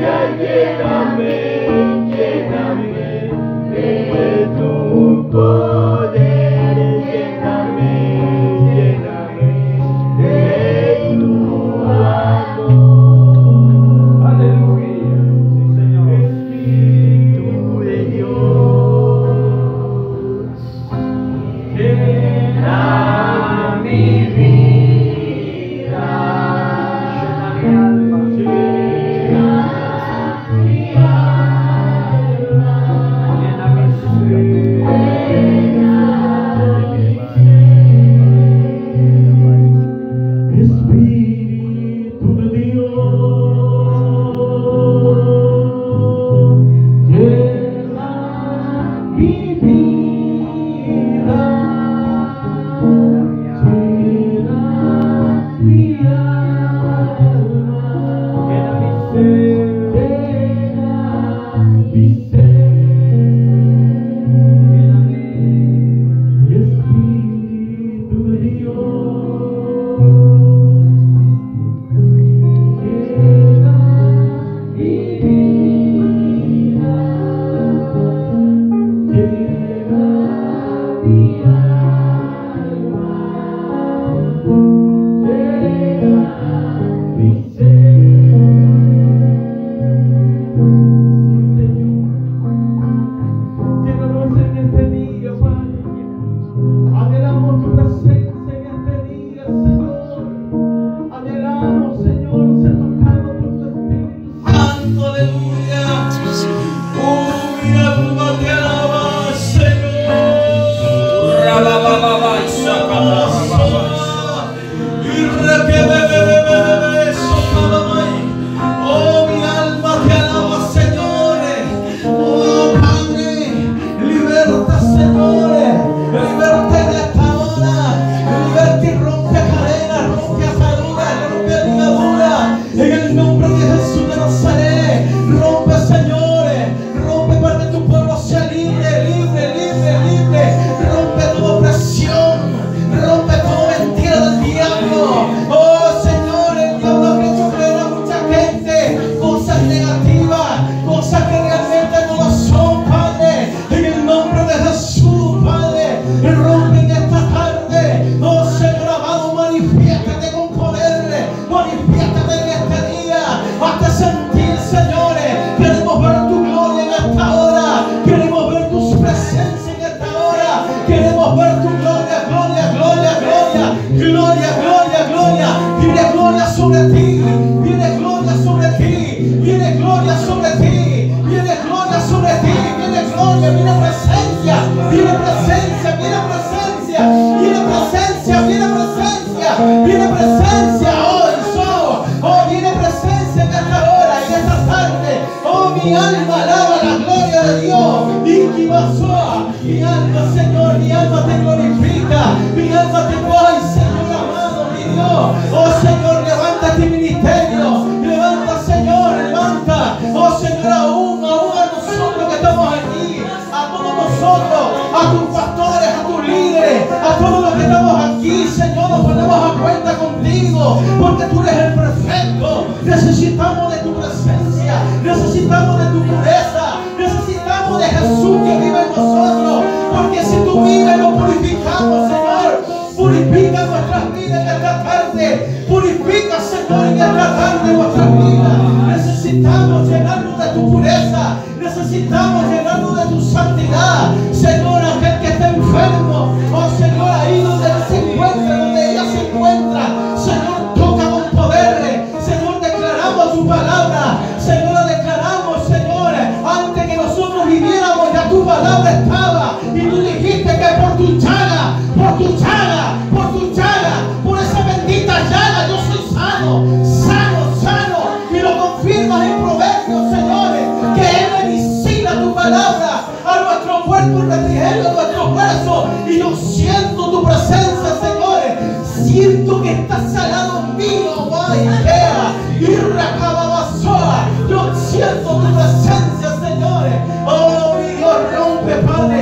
Yo siento tu presencia, Señor. Oh, mi Dios, rompe, Padre.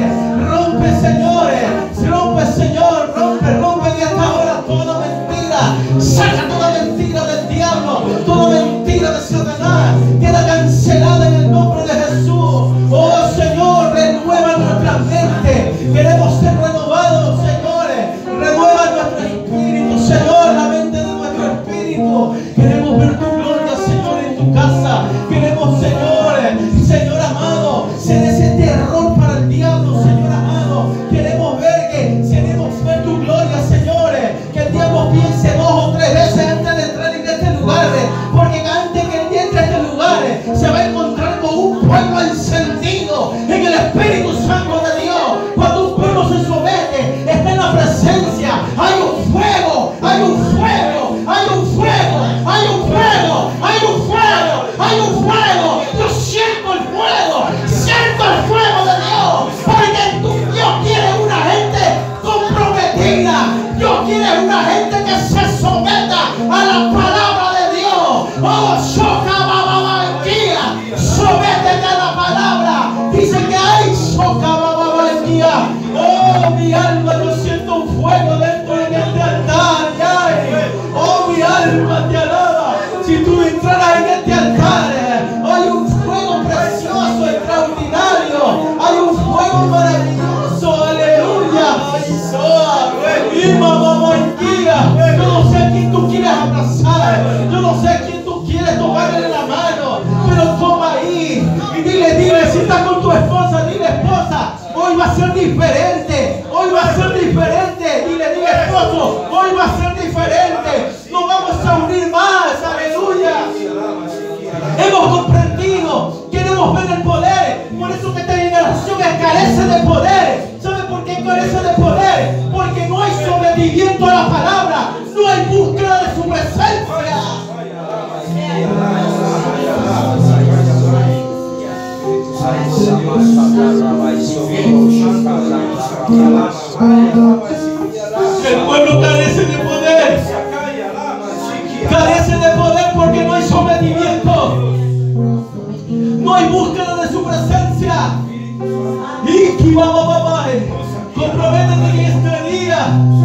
a ser diferente. Hoy va a ser diferente. Y le diga, esposo, hoy va a ser diferente. Nos vamos a unir más. Aleluya. Hemos comprendido. Queremos ver el poder. Por eso que esta generación carece de poder. ¿Sabe por qué carece de poder? Porque no hay sometimiento a la palabra. No hay búsqueda de su presencia. El pueblo carece de poder. Carece de poder porque no hay sometimiento. No hay búsqueda de su presencia. Y que comprométete en este día.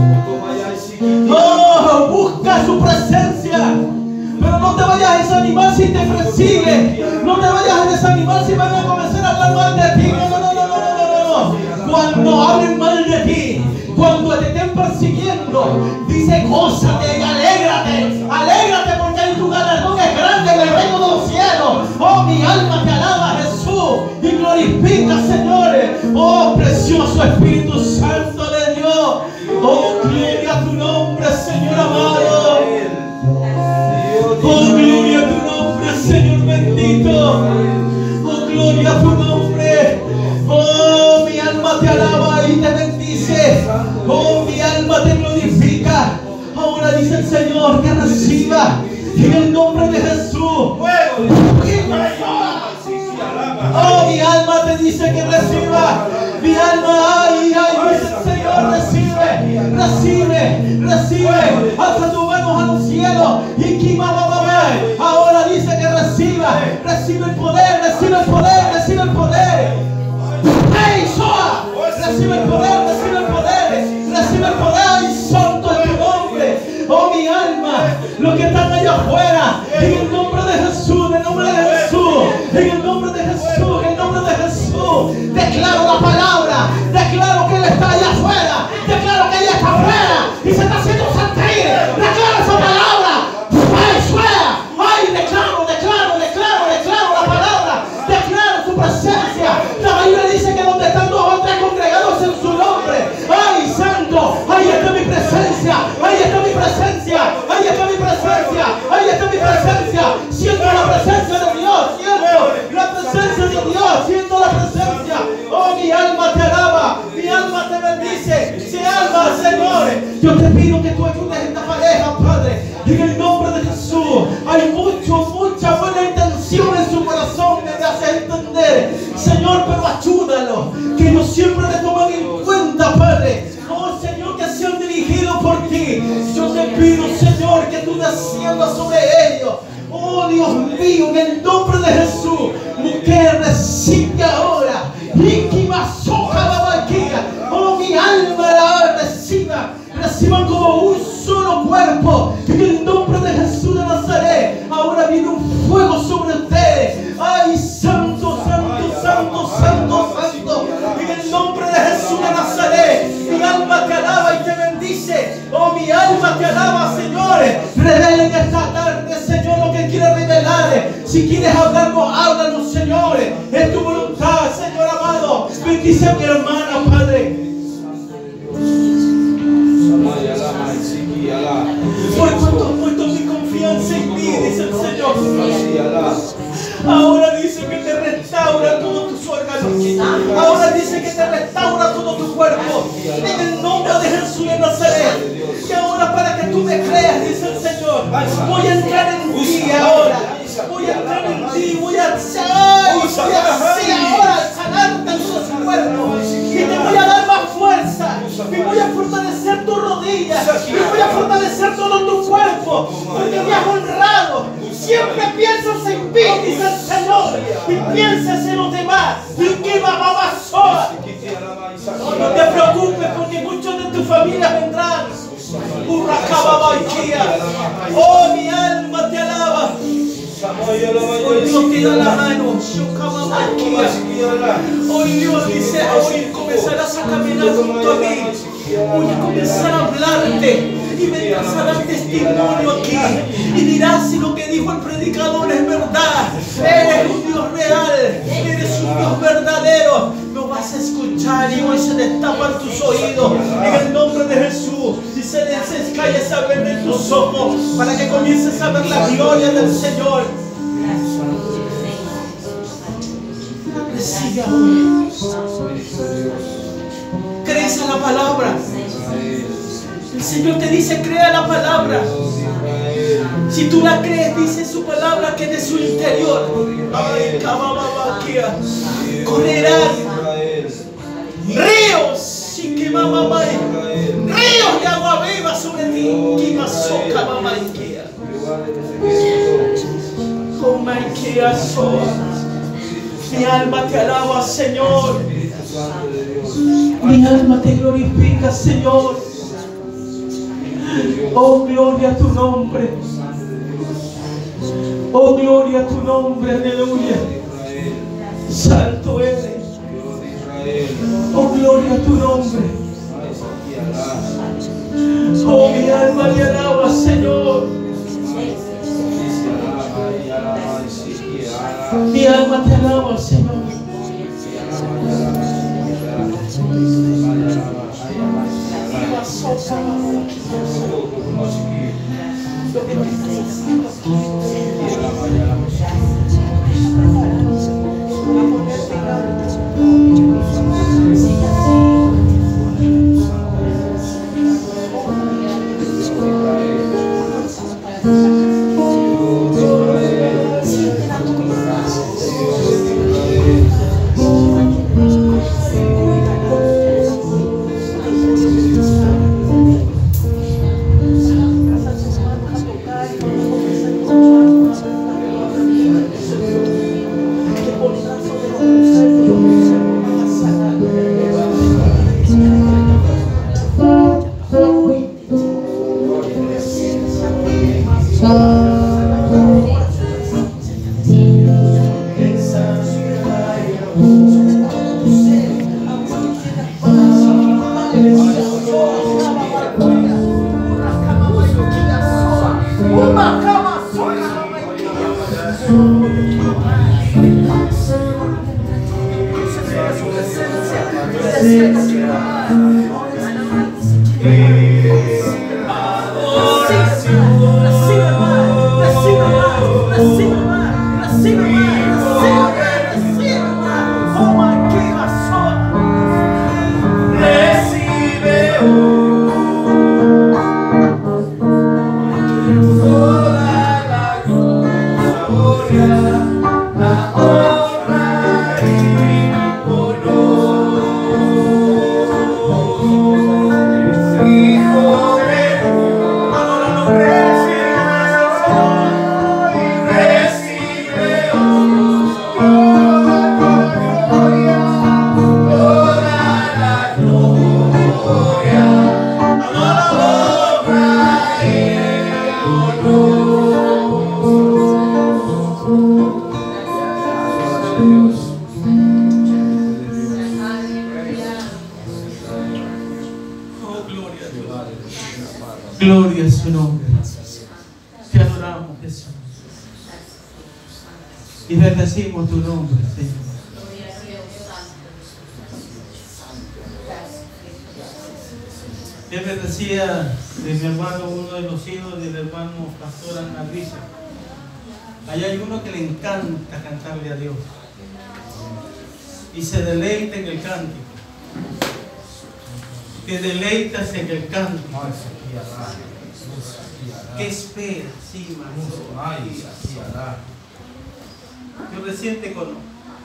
Oh, busca su presencia. Pero no te vayas a desanimar si te persigue. No te vayas a desanimar si van a comenzar a hablar mal de ti. No. Cuando hablen mal de ti, cuando te estén persiguiendo, dice gózate y alégrate. Alégrate porque tu galardón es grande en el reino de los cielos. Oh, mi alma te alaba, Jesús, y glorifica, señores. Oh, precioso Espíritu Santo de Dios. Oh, gloria a tu nombre, Señor amado. Oh, gloria a tu nombre, Señor bendito. Oh, gloria a tu nombre. Oh, mi alma te alaba y te bendice. Oh, mi alma te glorifica. Ahora dice el Señor que reciba en el nombre de Jesús. Oh, mi alma te dice que reciba. Mi alma, ay, dice el Señor, recibe. Alza tus manos a los cielos. Y ahora dice que recibe el poder. ¡Hey, Soa! Recibe el poder. ¡Ay, santo es tu nombre! Oh, mi alma, los que están allá afuera, en el nombre de Jesús, en el nombre de Jesús, declaro la palabra, declaro que Él está allá afuera, declaro que ella está afuera y se está haciendo sentir. Declaro esa palabra. ¡Ay, declaro la palabra! Declaro su presencia. La Biblia dice que donde están dos o tres congregados en su nombre. ¡Ay, santo! ¡Ahí está mi presencia! Siento la presencia de Dios, siento la presencia. Oh, mi alma te alaba, mi alma te bendice. Se alma, Señor. Yo te pido que tú ayudes a esta pareja, Padre, en el nombre de Jesús. Hay mucha buena intención en su corazón, me hace entender, Señor, pero ayúdalo, que ellos siempre te toman en cuenta, Padre. Oh, Señor, que sean dirigidos por ti. Yo te pido, Señor, que tú desciendas sobre ellos. Oh, Dios mío, en el nombre de Jesús, mujer, recibe ahora. Oh, mi alma la reciban como un solo cuerpo. En el nombre de Jesús de Nazaret, ahora viene un fuego sobre ustedes. Ay, santo. En el nombre de Jesús de Nazaret, mi alma te alaba y te bendice. Oh, mi alma te alaba, señores. Revelen esta tarde, Señor, lo que quieres revelar. Si quieres hablarnos, háblanos, señores. Es tu voluntad, Señor amado. Bendice a mi hermana, Padre. Por cuanto has puesto mi confianza en ti, dice el Señor. Ahora dice que te restaura todos tus órganos. Ahora dice que te restaura todo tu cuerpo. En el nombre de Jesús de Nazaret. Y ahora para que tú me creas, dice el Señor, voy a entrar en ti ahora. Voy a entrar en ti, voy a hacer ahora sanarte en tu cuerpo. Y te voy a dar más fuerza. Y voy a fortalecer tus rodillas. Y voy a fortalecer todo tu cuerpo. Porque me has honrado. Siempre piensas en mí, dice el Señor. Y piensas en los demás. Y que va sola. No te preocupes porque muchos de tu familia vendrán. Oh, mi alma te alaba. Hoy Dios te da la mano. Hoy Dios dice, hoy comenzarás a caminar junto a mí. Voy a comenzar a hablarte y me vas a dar testimonio aquí y dirás si lo que dijo el predicador es verdad. Eres un Dios real, eres un Dios verdadero. Lo vas a escuchar y hoy para que comiences a ver la gloria del Señor. Recibe ahora. ¿Crees a la palabra? El Señor te dice, crea la palabra. Si tú la crees, dice su palabra que de su interior correrán ríos de agua viva sobre ti. Mi alma te alaba, Señor. Mi alma te glorifica, Señor. Oh, gloria a tu nombre. Oh, gloria a tu nombre, aleluya. Santo eres. Oh, gloria a tu nombre. Oh, mi alma te alaba, Señor. Mi alma te alaba, Señor. Gloria a su nombre. Te adoramos, Jesús. Y bendecimos tu nombre, Señor. Él me decía de mi hermano, uno de los hijos del hermano pastor Anarriza. Allá hay uno que le encanta cantarle a Dios. Y se deleita en el cántico. Te deleitas en el cántico. ¿Qué esperas? Sí, yo recién te conozco.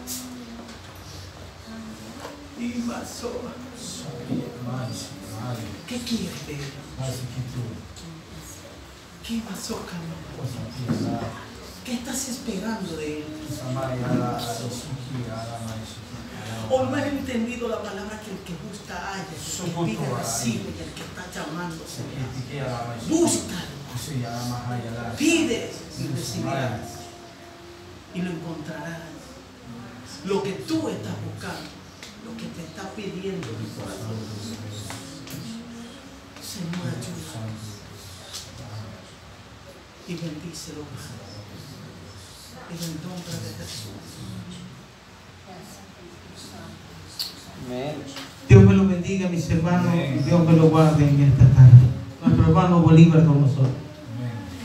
Y pasó. ¿Qué quieres de él? ¿Qué pasó, Carlos? ¿Qué estás esperando de él? O no has entendido la palabra que el que busca halla, el que pide recibe y el que está llamando búscalo, pide y recibirás y lo encontrarás. Lo que tú estás buscando, lo que te está pidiendo mi corazón, Señor, ayuda y bendícelo, en el nombre de Jesús. Dios me lo bendiga, mis hermanos, y Dios me lo guarde en esta tarde. Nuestro hermano Bolívar con nosotros.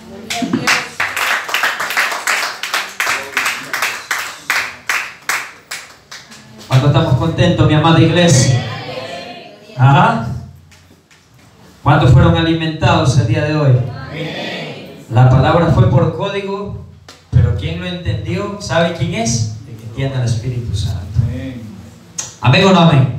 ¿Cuántos estamos contentos, mi amada iglesia? ¿Ah? ¿Cuántos fueron alimentados el día de hoy? La palabra fue por código, pero ¿quién lo entendió? ¿Sabe quién es? El que tiene el Espíritu Santo. ¿Amén o no amén?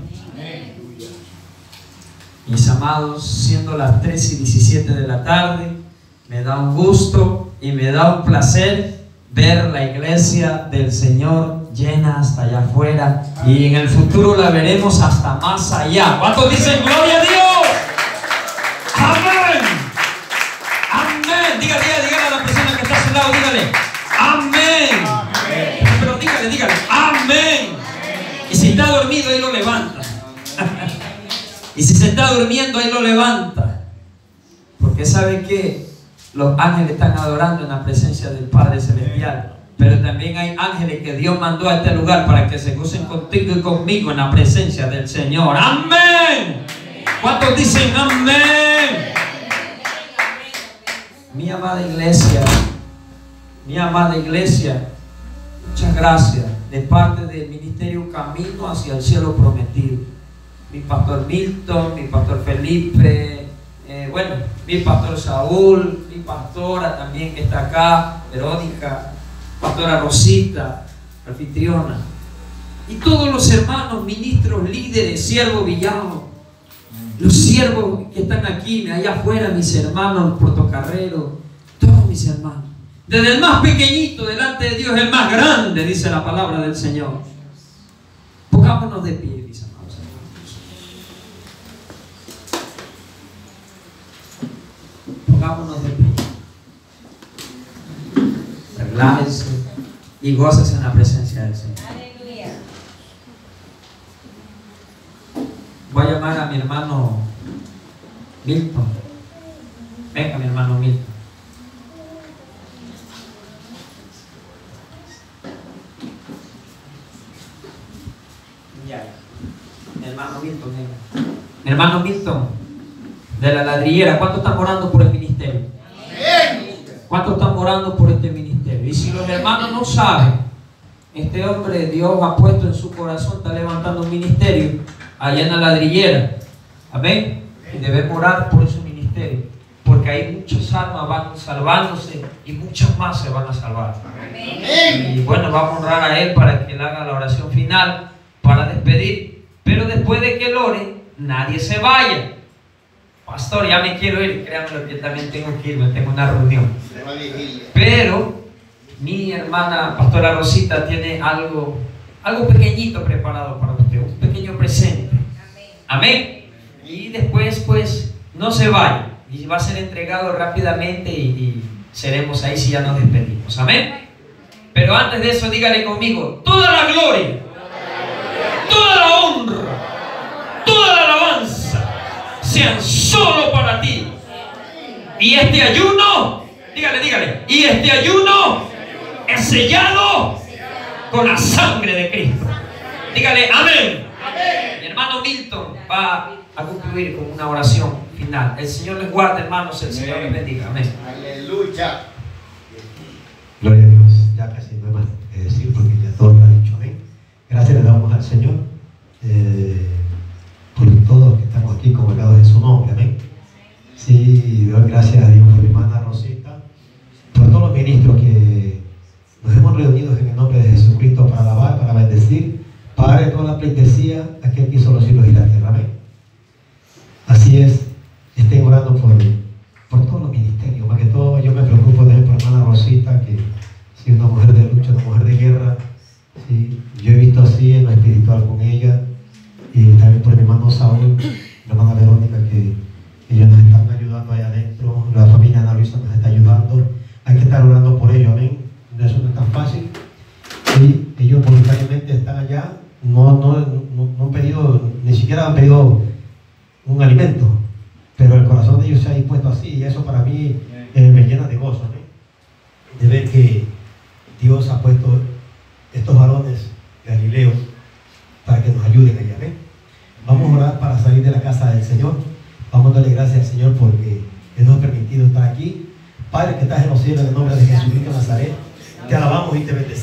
Mis amados, siendo las 3:17 de la tarde, me da un gusto y me da un placer ver la iglesia del Señor llena hasta allá afuera, y en el futuro la veremos hasta más allá. ¿Cuántos dicen gloria a Dios? Amén. Amén. Dígale a la persona que está a su lado, dígale amén. Pero dígale amén. Y si está dormido, ahí lo levanta. Y si se está durmiendo, ahí lo levanta. Porque sabe que los ángeles están adorando en la presencia del Padre Celestial. Pero también hay ángeles que Dios mandó a este lugar para que se gocen contigo y conmigo en la presencia del Señor. ¡Amén! ¿Cuántos dicen amén? Mi amada iglesia, muchas gracias de parte del Ministerio Camino hacia el Cielo Prometido. Mi pastor Milton, mi pastor Felipe, mi pastor Saúl, mi pastora también que está acá, Verónica, pastora Rosita, anfitriona, y todos los hermanos, ministros, líderes, siervos Villano, los siervos que están aquí, allá afuera, mis hermanos portocarreros, todos mis hermanos, desde el más pequeñito delante de Dios, el más grande, dice la palabra del Señor. Pongámonos de pie, mis amados hermanos. Pongámonos de pie. Relájense y goces en la presencia del Señor. Aleluya. Voy a llamar a mi hermano Milton. Venga, mi hermano Milton. Mi hermano Milton, venga. Mi hermano Milton, de la ladrillera. ¿Cuántos están orando por el ministerio? ¿Cuántos están orando por este ministerio? Y si los hermanos no saben, este hombre Dios ha puesto en su corazón, está levantando un ministerio allá en la ladrillera. Amén. Y debemos orar por ese ministerio, porque hay muchas almas van salvándose y muchas más se van a salvar. Amén. Y bueno, vamos a honrar a él para que él haga la oración final para despedir. Pero después de que él ore, nadie se vaya. Pastor, ya me quiero ir. Créanme, yo también tengo que irme, tengo una reunión. Pero mi hermana pastora Rosita tiene algo pequeñito preparado para usted, un pequeño presente. Amén. Y después, pues, no se vaya, y va a ser entregado rápidamente y seremos ahí si ya nos despedimos. Amén. Pero antes de eso, dígale conmigo: toda la gloria, toda la honra, toda la alabanza sean solo para ti. Y este ayuno, dígale, y este ayuno es sellado con la sangre de Cristo. Dígale amén. Mi hermano Milton va a concluir con una oración final. El Señor les guarde, hermanos, el Señor les bendiga. Amén. Aleluya. Gloria a Dios. Ya casi no hay más que decir porque ya todo lo ha dicho. Amén. Gracias le damos al Señor por todos que estamos aquí congregados en su nombre. Amén. Sí, doy gracias a Dios por mi hermana Rosita, por todos los ministros que nos hemos reunido en el nombre de Jesucristo para alabar, para bendecir, para darle toda la pleitesía a aquel que hizo los cielos y la tierra. Amén. Así es, estén orando por todos los ministerios. Más que todo, yo me preocupo de mi hermana Rosita, que es una mujer de lucha, una mujer de guerra. Sí, yo he visto así en lo espiritual con ella, y también por mi hermano Saúl, mi hermana Verónica, que ellos nos están ayudando allá adentro. La familia Ana Luisa nos está ayudando. Hay que estar orando por ellos, amén. Eso no es tan fácil. Y ellos voluntariamente están allá, no han pedido, ni siquiera han pedido un alimento, pero el corazón de ellos se ha dispuesto así, y eso para mí me llena de gozo, amén, de ver que Dios ha puesto estos varones galileos para que nos ayuden allá. Amén. Vamos a orar para salir de la casa del Señor. Vamos a darle gracias al Señor porque Él nos ha permitido estar aquí. Padre que estás en los cielos, en el nombre de Jesucristo de Nazaret, te alabamos y te bendecimos, te damos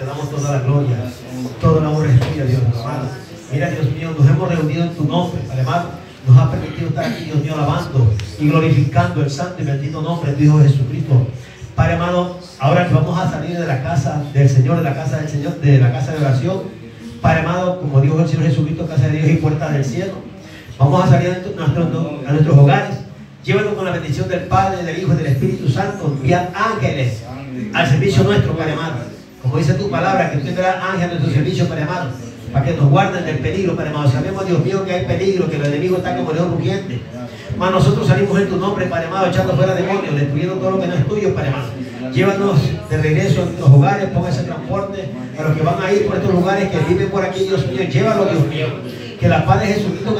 damos toda la gloria, toda la honra es tuya, Dios amado. Mira, Dios mío, nos hemos reunido en tu nombre, Padre amado. Nos ha permitido estar aquí, Dios mío, alabando y glorificando el santo y bendito nombre de tu Hijo Jesucristo. Padre amado, ahora que vamos a salir de la casa del Señor, de la casa del Señor, de la casa de oración, Padre amado, como dijo el Señor Jesucristo, casa de Dios y puerta del cielo, vamos a salir a nuestros hogares. Llévanos con la bendición del Padre, del Hijo y del Espíritu Santo. Envía ángeles al servicio nuestro, Padre amado. Como dice tu palabra, que tú tendrás ángeles a nuestro servicio, Padre amado, para que nos guarden del peligro, Padre amado. Sabemos, Dios mío, que hay peligro, que el enemigo está como león rugiente. Mas nosotros salimos en tu nombre, Padre amado, echando fuera demonios, destruyendo todo lo que no es tuyo, Padre amado. Llévanos de regreso a nuestros hogares, pon ese transporte a los que van a ir por estos lugares, que viven por aquí, Dios mío. Llévalo, Dios mío. Que la paz de Jesucristo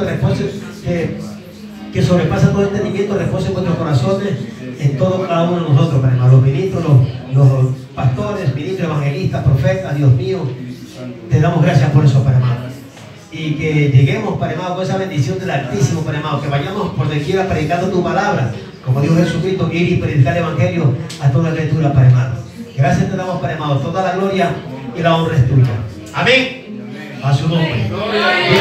que sobrepasa todo entendimiento, repose en vuestros corazones, en todo cada uno de nosotros, Padre amado. Los ministros, los pastores, ministros, evangelistas, profetas, Dios mío, te damos gracias por eso, Padre amado. Y que lleguemos, Padre amado, con esa bendición del Altísimo, Padre amado, que vayamos por donde quiera predicando tu palabra, como dijo Jesucristo, ir y predicar el Evangelio a toda criatura, Padre amado. Gracias te damos, Padre amado, toda la gloria y la honra es tuya. Amén. A su nombre.